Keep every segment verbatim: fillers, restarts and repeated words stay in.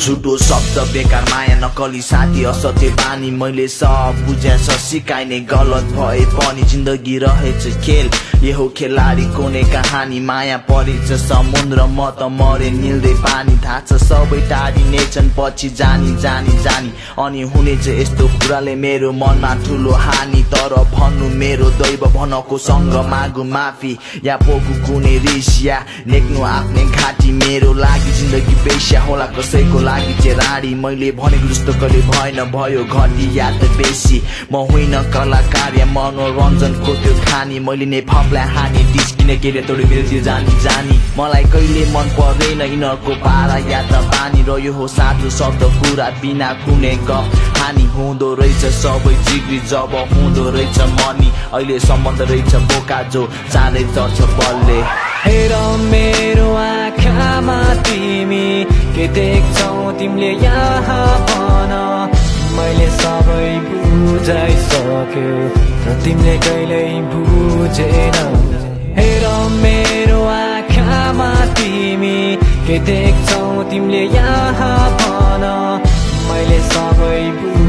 झुटो शब्द बेकार माया नकली साथी असत्य बानी मैले सब बुझ्या छ सिकाइने गलत भए पनि जिन्दगी रहेछ खेल यो हो खेलाडीको नै कहानी माया परेछ समुद्र म त मरे निल्दै पानी थाहा छ सबै टाढिनेछन् पछि जानी जानी जानी अनि हुनेछ यस्तो कुराले मेरो मनमा ठुलो हानि तर भन्नु मेरो दैव भनको सँग मागु माफी या पोगु कुनै रिस या नेक्नु आफ्नै घाँटी मेरो लागि जिन्दगी बेस्या होला कसैको लागि चाहिँ राडी मैले भनेको जस्तो कहिले भएन भयो घटी या त बेसी म होइन कलाकार या मनोरञ्जनको त्यो खानी मैले नै फपलाई हानी डिस किन केले तोडी त्यो जानी जानी मलाई कहिले मन पर्दैन यिनीहरूको पारा या त बानी रह्यो हो साधु शब्द कुरा बिना कुनै गफ हानि हुँदो रहेछ सबै जिग्री जब हुँदो रहेछ मनी अहिले सम्बन्ध रहेछ बोका जो चाँडै चढ्छ बलले हेर मेरो आँखामा तिमी के देख्छौ तिमीले यहाँ भन मैले सबै बुझाइसक्यो र तिमीले कहिल्यै बुझेनौ हेर मेरो आँखामा तिमी के देख्छौ तिमीले यहाँ भन मैले सबै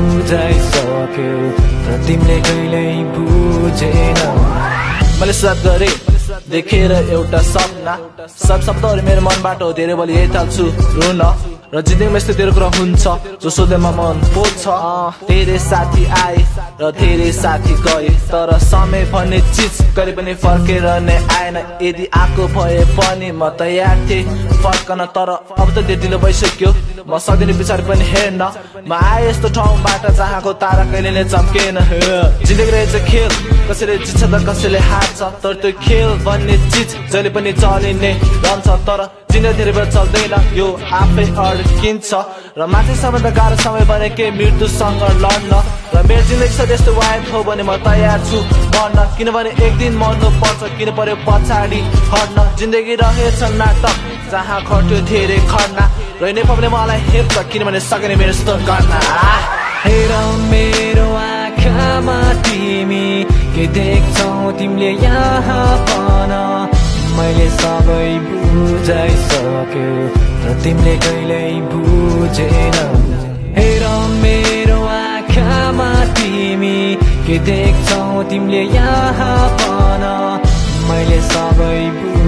बुझाइसक्यो र तिमीले कहिल्यै बुझेनौ मैले सुरुवात गरे देखेर एउटा सपना सब शब्दहरू मेरो मनबाट हो धेरै बलि यही थाल्छु रुन र जिन्दगीमा यस्तो धेरै कुरा हुन्छ जो सोध्दैमा मन पोल्छ धेरै साथी आए र धेरै साथी गए तर समय भन्ने चिज कहिले पनि फर्केर नै आएन यदि आएको भए पनि म तयार थिएँ फर्कन तर अब त त्यो ढिलो भइसक्यो म सक्दिनँ पछाडि पनि हेर्न म आए यस्तो ठाउँबाट जहाँको तारा कहिले नै चम्केन जिन्दगी रहेछ खेल कसैले जित्छ त कसैले हार्छ तर त्यो खेल भन्ने चिज जहिले पनि चलिने रहन्छ तर जिन्दगी धेरै बेर चल्दैन यो आफै अड्किन्छ र माथि सबैभन्दा गाह्रो समय भने के मृत्युसँग लड्न र मेरो जिन्दगी छ त्यस्तो वायद हो भने म तयार छु मर्न किनभने एक दिन मर्नु पर्छ किन पर्यो पछाडि हट्न जिन्दगी रहेछ नाटक जहाँ खट्यो धेरै खर्ना र नेपालले मलाई हेर्छ किनभने सकिने मेरो यस्तो गर्न हेर मेरो आँखामा तिमी के देख्छौ तिमीले यहाँ भन मैले सबै बुझाइसक्यो र तिमीले कहिल्यै बुझेनौ हेर मेरो आँखामा तिमी के देख्छौ तिमीले यहाँ भन मैले सबै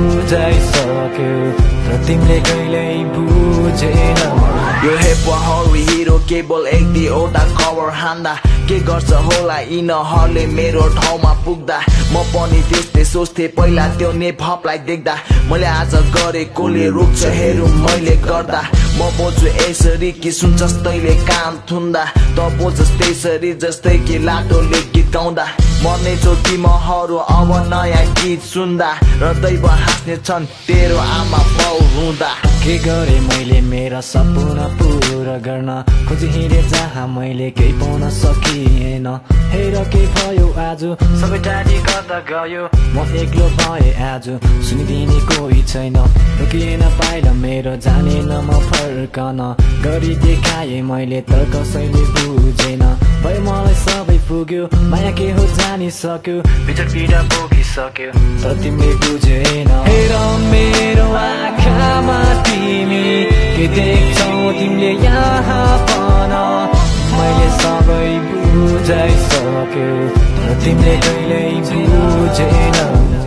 बुझाइसक्यो र तिमीले कहिल्यै बुझेनौ यो हेप हरी हिरो केवल एक दुईवटा कभर हान्दा के गर्छ होला यिनीहरूले मेरो ठाउँमा पुग्दा म पनि त्यस्तै सोच्थे पहिला त्यो नेपलाई देख्दा मैले आज गरेकोले रोक्छ हेरौँ मैले गर्दा म बोल्छु यसरी कि सुन्छस् तैले कान थुन्दा त बोल्छस् त्यसरी जस्तै कि लाटोले गीत गाउँदा मर्ने छौ तिमीहरू अब नयाँ गीत सुन्दा र दैव हाँस्ने छन् तेरो आमा बाउ रुँदा के गरे मैले मेरा सपना पुरा गर्न खोजी हिँडे जहाँ मैले केही पाउन सकिएन हेर के भयो आज सबै टाढी कता गयो म एक्लो भए आज सुनिदिने कोही छैन रोकिएन पाइला मेरो जानेन म फर्कन गरी देखाएँ मैले तर कसैले बुझेन भयो मलाई सबै पुग्यो माया के हो जानिसक्यो भित्र पीडा बोकिसक्यो तर तिमीले बुझेन हेर मेरो आँखामा तिमी के देख्छौ तिमीले यहाँ भन मैले सबै बुझाइसक्यो र तिमीले कहिल्यै बुझेनौ